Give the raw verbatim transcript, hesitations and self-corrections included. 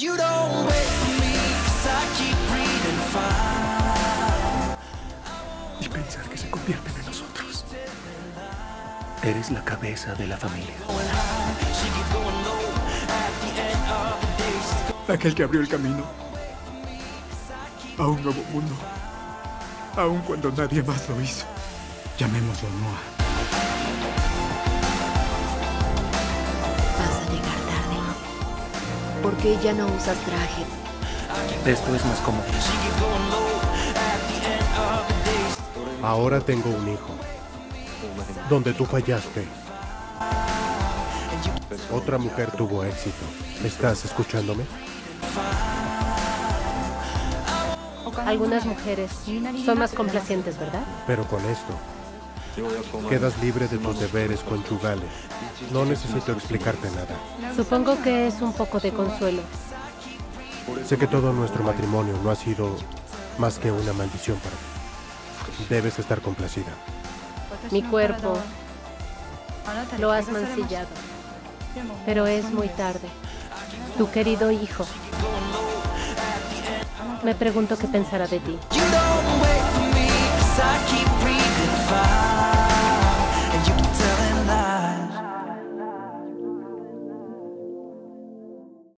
You don't wait for me, 'cause I keep breathing fine. Y pensar que se convierten en nosotros. Eres la cabeza de la familia. Aquel que abrió el camino a un nuevo mundo, aun cuando nadie más lo hizo. Llamémoslo Noah. Vas a llegar tarde. ¿Por qué ya no usas traje? Esto es más cómodo. Ahora tengo un hijo. Donde tú fallaste, otra mujer tuvo éxito. ¿Estás escuchándome? Algunas mujeres son más complacientes, ¿verdad? Pero con esto, quedas libre de tus deberes conyugales. No necesito explicarte nada. Supongo que es un poco de consuelo. Sé que todo nuestro matrimonio no ha sido más que una maldición para ti. Debes estar complacida. Mi cuerpo lo has mancillado, pero es muy tarde. Tu querido hijo. Me pregunto qué pensará de ti. You don't wait for me, 'cause I keep